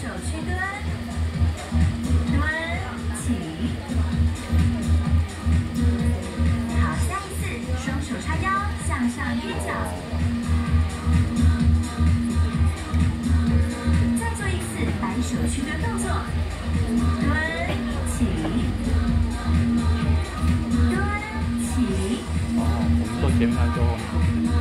屈蹲，蹲起。好，下一次双手叉腰，向上踮脚。再做一次摆手屈蹲动作，蹲起，蹲起。 做前排做后面。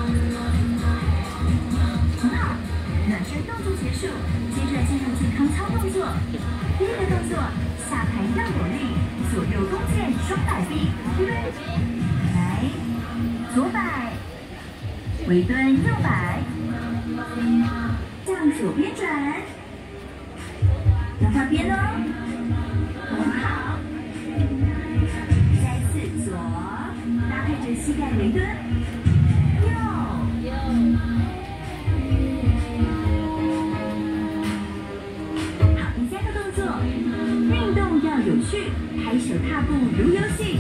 很好，暖身动作结束，接着进入健康操动作。第一个动作，下排要有力，左右弓箭双摆臂，预备，来，左摆，微蹲右摆，向左边转，要换边哦，很好。再次左，搭配着膝盖微蹲，右。好，第三个动作，运动要有序，拍手踏步如游戏。